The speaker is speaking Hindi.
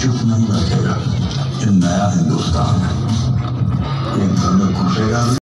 चुप नहीं बैठेगा। ये नया हिंदुस्तान है, ये घर में घुसेगा।